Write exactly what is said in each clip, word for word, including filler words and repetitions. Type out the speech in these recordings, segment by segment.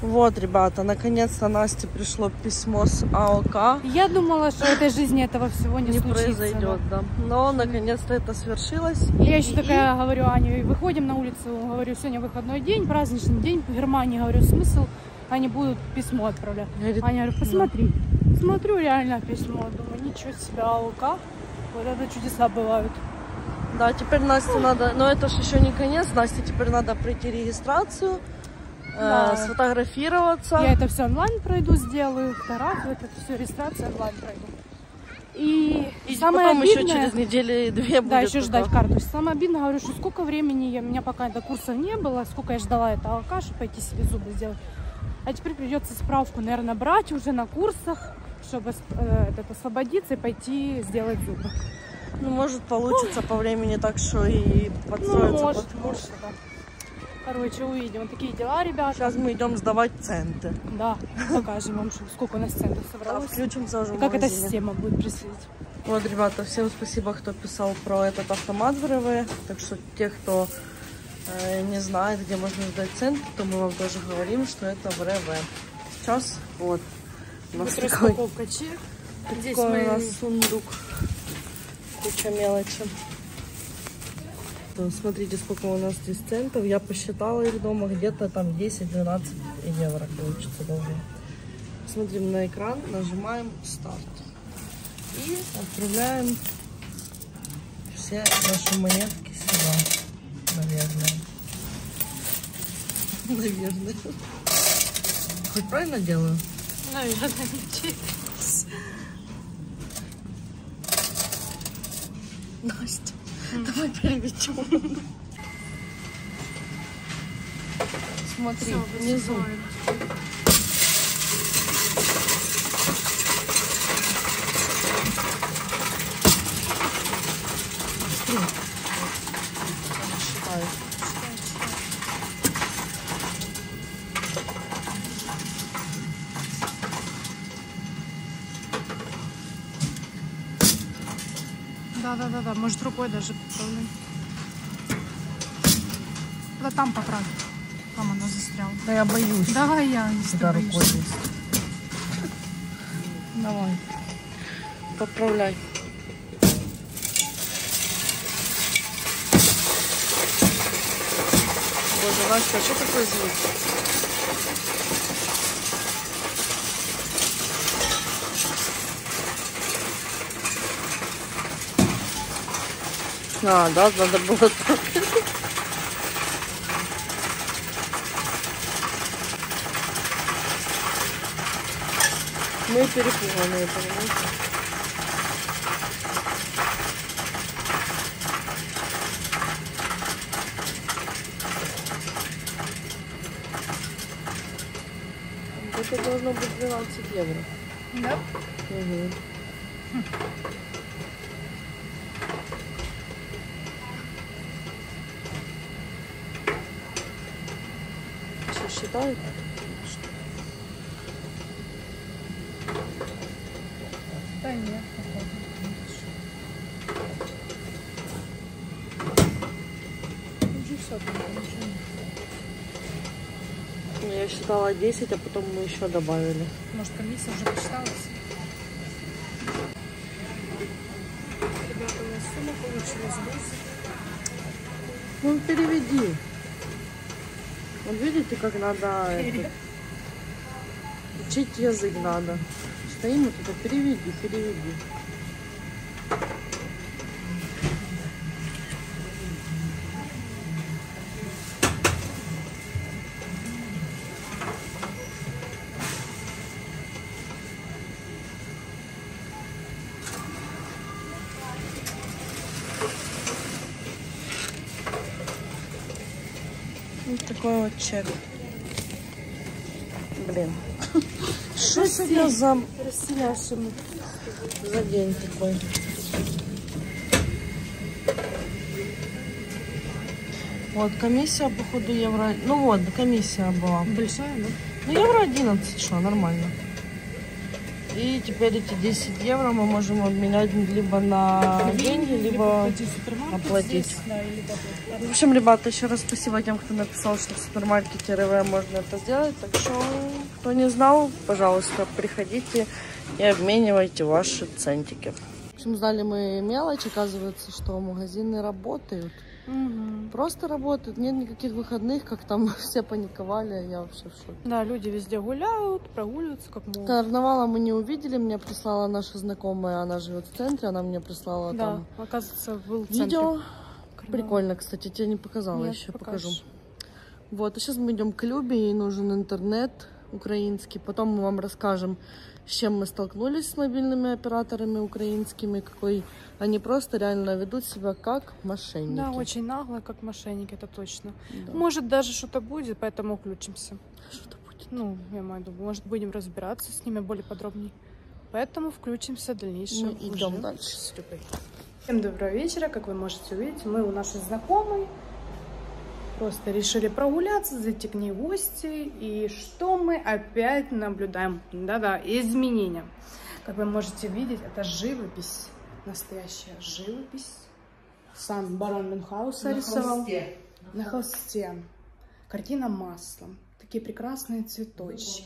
Вот, ребята, наконец-то Насте пришло письмо с АОК. Я думала, что в этой жизни этого всего не, не случится. произойдет, да. да. Но наконец-то это свершилось. Я и, еще и, такая и... говорю Ане, выходим на улицу, говорю, сегодня выходной день, праздничный день в Германии, говорю, смысл, они будут письмо отправлять. Говорит, Аня, говорю, посмотри. Да. Смотрю реально письмо, думаю, ничего себе, АОК, вот это чудеса бывают. Да, теперь Насте надо, но это же еще не конец, Насте теперь надо пройти регистрацию. Да. Э, сфотографироваться. Я это все онлайн пройду, сделаю, фотографию, это все, регистрацию онлайн пройду. И, и самое потом обидное, еще через недели две будет. Да, еще ждать карту. Самое обидное, говорю, что сколько времени, я, у меня пока до курса не было, сколько я ждала этого АОК, чтобы пойти себе зубы сделать. А теперь придется справку, наверное, брать уже на курсах, чтобы э, это, освободиться и пойти сделать зубы. Ну, может, получится Ой. по времени так, что и подстроиться. Ну, может, под может, да. Короче, увидим. Вот такие дела, ребята. Сейчас мы идем сдавать центы. Да, покажем вам, сколько у нас центов собралось. Да, включимся уже в Как магазине. эта система будет происходить. Вот, ребята, всем спасибо, кто писал про этот автомат в РВ. Так что те, кто э, не знает, где можно сдать центы, то мы вам тоже говорим, что это в РВ. Сейчас, вот. У нас вот такой, распаковка чек. Здесь такой мы... у нас сундук. Куча мелочи. Смотрите, сколько у нас здесь центов. Я посчитала их дома, где-то там десять-двенадцать евро получится должно. Смотрим на экран, нажимаем старт. И отправляем все наши монетки сюда. Наверное. Наверное. Хоть правильно делаю? Наверное, Настя. Давай переведем. Смотри, все, внизу. Смотри. Считаю. Да, да, да, да. Может, рукой даже поправлять. Да там поправь. Там она застряла. Да я боюсь. Давай я, если да, ты рукой боишься. Давай. Поправляй. Боже, Настя, а что такое звук? А, да, надо было так. Мы перепуганные, понимаете? Это должно быть двенадцать евро. Да? Угу. Хм. Что, считают? Да нет. Уже все, там ничего нет. Я считала десять, а потом мы еще добавили. Может, комиссия уже посчиталась? Ребята, у нас сумма получилась десять. Ну, переведи. Вот видите, как надо это, учить язык надо. Стоим и туда, переведи, переведи. Вот такой вот чек. Блин. Что сегодня за... за день такой? Вот, комиссия, походу, евро... Ну вот, комиссия была. Большая, да? Ну, евро одиннадцать, что, нормально. И теперь эти десять евро мы можем обменять либо на деньги, либо оплатить. В общем, ребята, еще раз спасибо тем, кто написал, что в супермаркете РВ можно это сделать. Так что, кто не знал, пожалуйста, приходите и обменивайте ваши центики. В общем, знали мы мелочь. Оказывается, что магазины работают. Угу. Просто работают, нет никаких выходных, как там все паниковали, я вообще в шоке. Да, люди везде гуляют, прогуливаются как могут. Карнавала мы не увидели, мне прислала наша знакомая, она живет в центре, она мне прислала да, там оказывается, был видео. Карнавал. Прикольно, кстати, тебе не показала, Нет, еще покажешь. покажу. Вот, а сейчас мы идем к Любе, ей нужен интернет украинский, потом мы вам расскажем, с чем мы столкнулись с мобильными операторами украинскими, какой они просто реально ведут себя как мошенники. Да, очень нагло, как мошенники, это точно. Да. Может, даже что-то будет, поэтому включимся. Что-то будет. Ну, я имею в виду, может, будем разбираться с ними более подробнее. Поэтому включимся в дальнейшем. Мы идем дальше. С Любой. Всем доброго вечера. Как вы можете увидеть, мы у нашей знакомой. Просто решили прогуляться, зайти к ней в гости. И что мы опять наблюдаем? Да-да, изменения. Как вы можете видеть, это живопись. Настоящая живопись. Сам барон Мюнхгаузен рисовал. холсте. На холсте. Картина маслом. Такие прекрасные цветочки.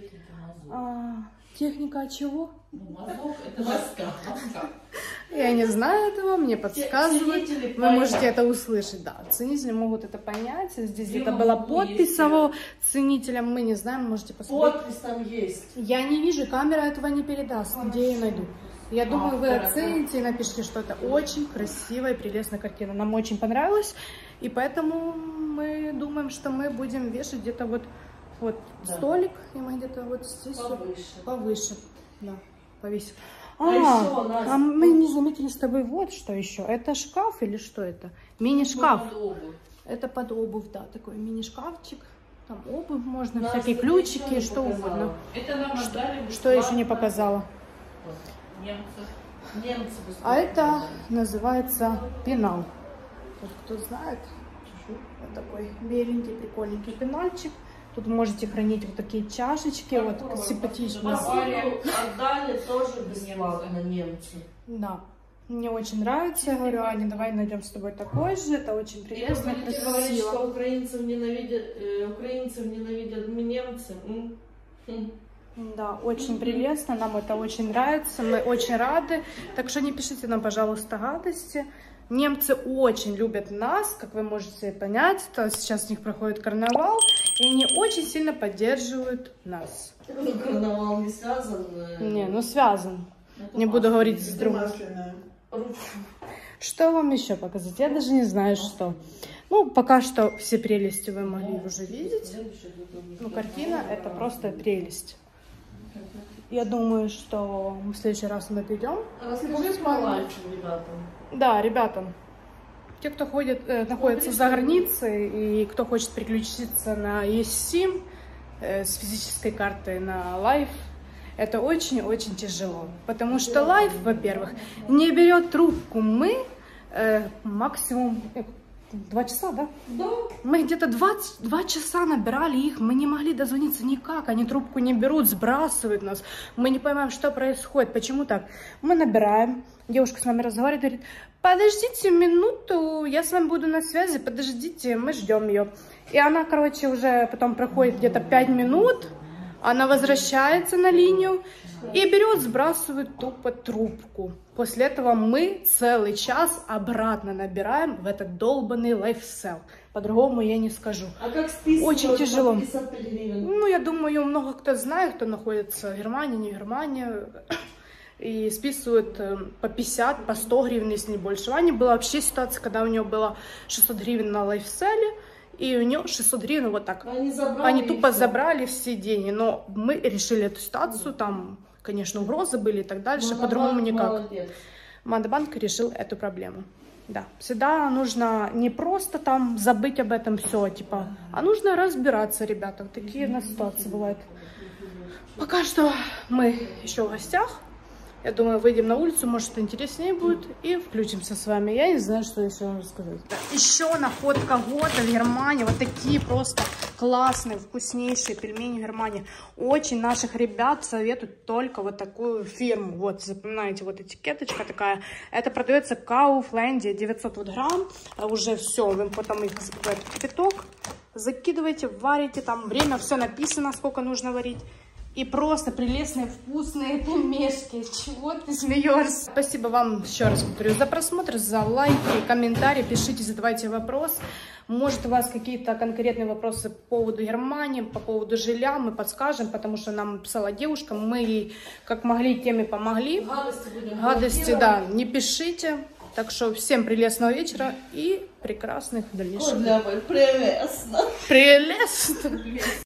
А, техника чего? Мазок — это доска. Я не знаю этого, мне подсказывают. Вы поймут. можете это услышать, да. Ценители могут это понять. Здесь Я где-то могу, была подпись если- самого ценителя, мы не знаем, можете посмотреть. Подпись там есть. Я не вижу, камера этого не передаст, где я найду. Я думаю, вы Автора, оцените и напишите, что это очень красивая и прелестная картина. Нам очень понравилось, и поэтому мы думаем, что мы будем вешать где-то вот, вот Да. столик, и мы где-то вот здесь вот Повыше. повыше, да, повесим. А А, еще у нас- а мы не заметили с тобой вот что еще. Это шкаф или что это? Мини-шкаф. Под обувь. Это под обувь, да, такой мини-шкафчик. Там обувь можно, Нас всякие это ключики, ничего не что показало. угодно. Это нам отдали Что я еще не бесплатно. показала? Вот, немцев. Немцы быстрее А это показали. называется пенал. Вот кто знает, вот такой беленький, прикольненький пенальчик. Тут можете хранить вот такие чашечки, вот симпатичные. Посуду отдали тоже бесплатно немцы. Да, мне очень нравится. Я говорю, Аня, давай найдем с тобой такой же. Это очень И прелестно, вы будете говорить, красиво. что украинцев ненавидят, э, украинцев ненавидят немцы. М? Хм. Да, очень прелестно, нам это очень нравится, мы очень рады. Так что не пишите нам, пожалуйста, гадости. Немцы очень любят нас, как вы можете понять, то сейчас у них проходит карнавал, и они очень сильно поддерживают нас. Ну, карнавал не связан. э, Не, ну связан. Не буду говорить с другом. Что вам еще показать? Я даже не знаю, что. Ну, пока что все прелести вы могли уже видеть. Ну, картина это просто прелесть. Я думаю, что в следующий раз мы придем. Расскажи по лайфу, ребятам. Да, ребятам, те, кто ходит, э, находится за границей и кто хочет переключиться на eSIM э, с физической картой на Life, это очень-очень тяжело. Потому что Life, во-первых, не берет трубку. Мы э, максимум э, два часа, да? Да. Мы где-то двадцать два часа набирали их, мы не могли дозвониться никак, они трубку не берут, сбрасывают нас, мы не понимаем, что происходит, почему так. Мы набираем, девушка с нами разговаривает, говорит, подождите минуту, я с вами буду на связи, подождите, мы ждем ее. И она, короче, уже потом проходит где-то пять минут, она возвращается на линию и берет, сбрасывает тупо трубку. После этого мы целый час обратно набираем в этот долбанный LifeSell. По-другому я не скажу. А как списывают? Очень тяжело. пятьдесят пять гривен? Ну, я думаю, много кто знает, кто находится в Германии, не в Германии. И списывают э, по пятьдесят, по сто гривен, если не больше. У Ани была вообще ситуация, когда у нее было шестьсот гривен на LifeSell, и у нее шестьсот гривен вот так. Они забрали. Они и тупо всё. забрали все деньги, но мы решили эту ситуацию, там, конечно, угрозы были и так дальше, по-другому Монобанк никак. молодец. Монобанк решил эту проблему. Да, всегда нужно не просто там забыть об этом все, типа, а нужно разбираться, ребята. Такие у нас ситуации бывают. Пока что мы еще в гостях. Я думаю, выйдем на улицу, может, интереснее будет, и включимся с вами. Я не знаю, что еще вам рассказать. Еще находка года в Германии. Вот такие просто Классные, вкуснейшие пельмени Германия. Очень наших ребят советуют только вот такую фирму. Вот, запоминаете, вот этикеточка такая. Это продается Kaufland, девятьсот вот грамм. Уже все, вы потом их в этот кипяток закидываете, варите, там время, все написано, сколько нужно варить. И просто прелестные, вкусные пельмешки. Чего ты смеешься? Спасибо вам еще раз повторю за просмотр, за лайки, комментарии. Пишите, задавайте вопрос. Может, у вас какие-то конкретные вопросы по поводу Германии, по поводу жилья, мы подскажем, потому что нам писала девушка, мы ей как могли, тем и помогли. Гадости будем. Гадости, да, не пишите. Так что всем прелестного вечера и прекрасных дальнейших. Прелестно. Прелестно.